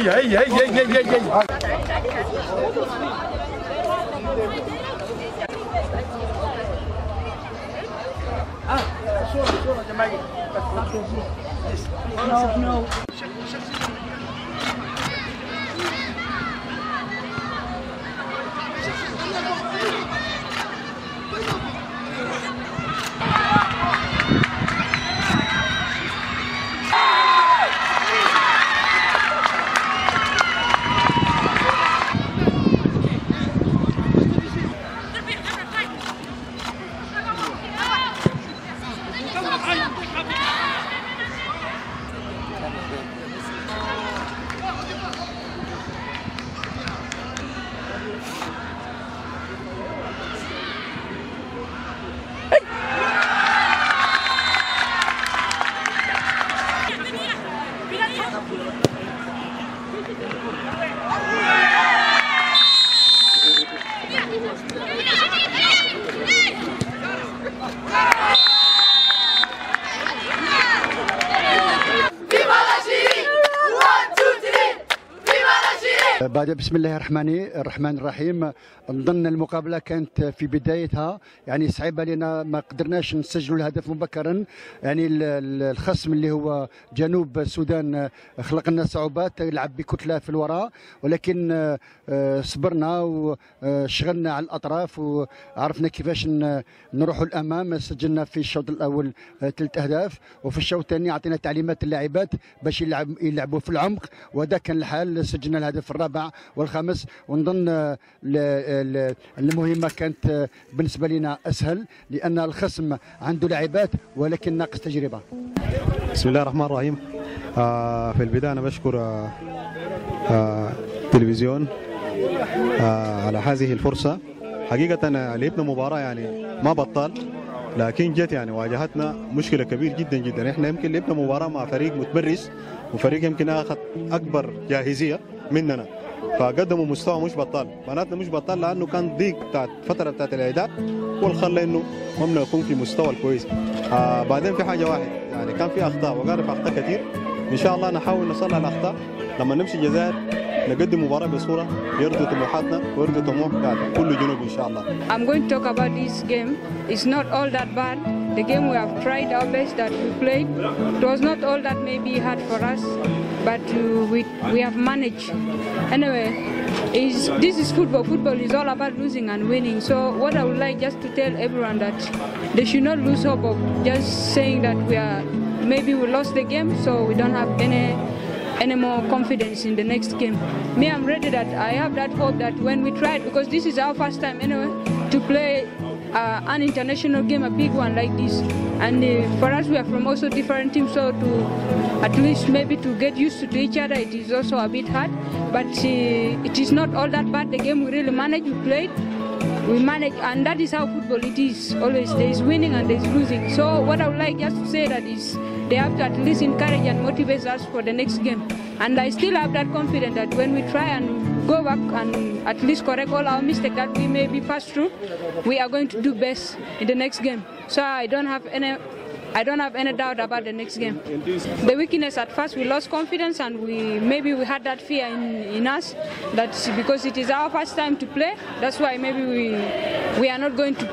بعد بسم الله الرحمن الرحيم. نظن المقابله كانت في بدايتها يعني صعيبه لنا، ما قدرناش نسجلوا الهدف مبكرا. يعني الخصم اللي هو جنوب السودان خلق لنا صعوبات، لعب بكتله في الوراء، ولكن صبرنا وشغلنا على الاطراف وعرفنا كيفاش نروحوا الامام. سجلنا في الشوط الاول 3 أهداف، وفي الشوط الثاني اعطينا تعليمات للاعبات باش يلعبوا في العمق، وهذا كان الحال. سجلنا الهدف الرابع والخامس، ونظن المهمه كانت بالنسبه لنا اسهل لان الخصم عنده لاعبات ولكن ناقص تجربه. بسم الله الرحمن الرحيم. في البدايه انا بشكر التلفزيون على هذه الفرصه. حقيقه لعبنا مباراه يعني ما بطال، لكن جت يعني واجهتنا مشكله كبيره جدا جدا. احنا يمكن لعبنا مباراه مع فريق متمرس وفريق يمكن اخذ اكبر جاهزيه مننا، فقدموا مستوى مش بطال. معناتنا مش بطال لانه كان ضيق بتاعت فتره بتاعت الاعداد، والخلى انه هم يكون في مستوى الكويس. بعدين في حاجه واحد، يعني كان في اخطاء وقارب اخطاء كثير. ان شاء الله نحاول نصلح الاخطاء لما نمشي الجزائر، نقدم مباراه بصوره يرضي طموحاتنا ويرضي طموح كل جنوب ان شاء الله. I'm going to talk about this game. It's not all that bad. The game we have tried our best that we played. It was not all that maybe hard for us, but we have managed. Anyway, this is football. Football is all about losing and winning. So what I would like just to tell everyone that they should not lose hope of just saying that maybe we lost the game, so we don't have any more confidence in the next game. Me, I'm ready that I have that hope that when we try it, because this is our first time anyway to play an international game, a big one like this. And for us, we are from also different teams, so to at least maybe to get used to each other, it is also a bit hard. But it is not all that bad. The game we really managed, we played, we manage, and that is how football it is. Always there is winning and there is losing. So what I would like just to say that is they have to at least encourage and motivate us for the next game. And I still have that confidence that when we try and go back and at least correct all our mistakes that we maybe pass through, we are going to do best in the next game. So I don't have any doubt about the next game. The weakness at first, we lost confidence, and maybe we had that fear in us that because it is our first time to play, that's why maybe we are not going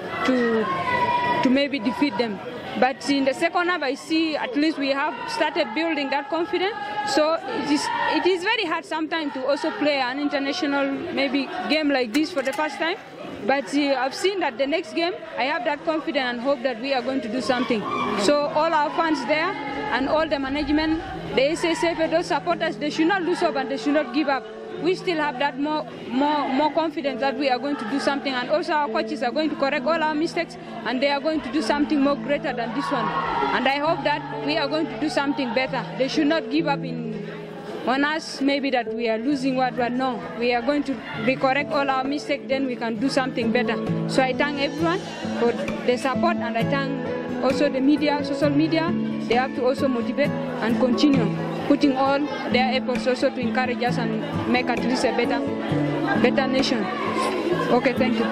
to maybe defeat them. But in the second half, I see at least we have started building that confidence. So it is very hard sometimes to also play an international maybe game like this for the first time. But I've seen that the next game, I have that confidence and hope that we are going to do something. So all our fans there and all the management, the SSF, those supporters, they should not lose hope and they should not give up. We still have that more confidence that we are going to do something, and also our coaches are going to correct all our mistakes and they are going to do something more greater than this one. And I hope that we are going to do something better. They should not give up on us maybe that we are losing what we are. No, we are going to correct all our mistakes, then we can do something better. So I thank everyone for the support, and I thank also the media, social media. They have to also motivate and continue putting all their efforts also to encourage us and make at least a better nation. Okay, thank you.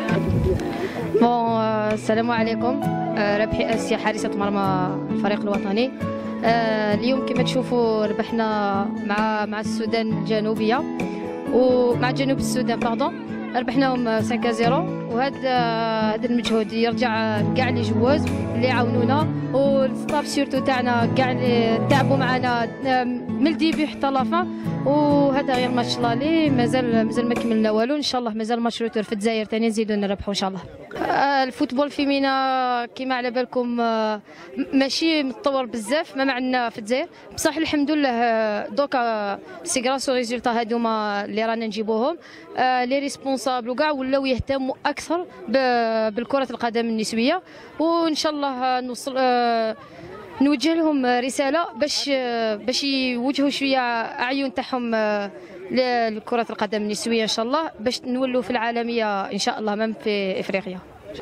السلام عليكم. ربحي آسيا حارسة مرمى الفريق الوطني. اليوم كما تشوفوا ربحنا مع السودان الجنوبية ومع جنوب السودان ربحناهم 5-0. وهذا المجهود يرجع كاع لي جواز اللي عاونونا والستاف سيرتو تاعنا كاع اللي تعبوا معنا من الديبي حتى لافان. وهذا غير ماتش لالي مازال ما كملنا والو، ان شاء الله مازال ماتش روتور في الجزائر ثاني نزيدو نربحوا ان شاء الله. الفوتبول فيمينا كما على بالكم ماشي متطور بزاف ما عندنا في الجزائر، بصح الحمد لله دوكا سي غراسو ريزولتا هادوما اللي رانا نجيبوهم لي ريسبونسابل وكاع ولاو يهتموا اكثر بالكرة القدم النسوية. وان شاء الله نوصل نوجه لهم رسالة باش يوجهوا شوية أعين تاعهم لكرة القدم النسوية إن شاء الله باش نولوا في العالمية إن شاء الله même في إفريقيا.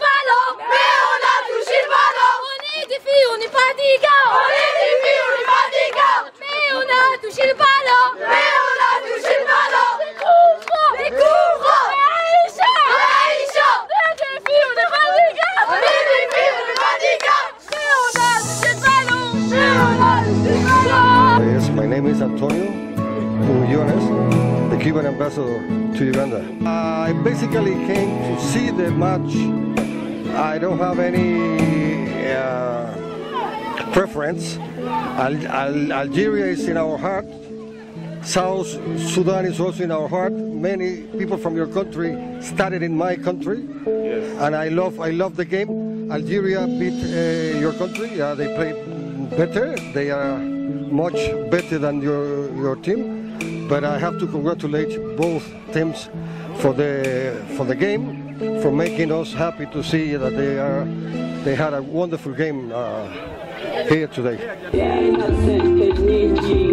Yes, my name is Antonio Millones, the Cuban ambassador to Uganda. I basically came to see the match. I don't have any preference. Algeria is in our heart. South Sudan is also in our heart. Many people from your country started in my country, and I love the game. Algeria beat your country. They played better. They are much better than your team, but I have to congratulate both teams for the game, for making us happy to see that they had a wonderful game here today.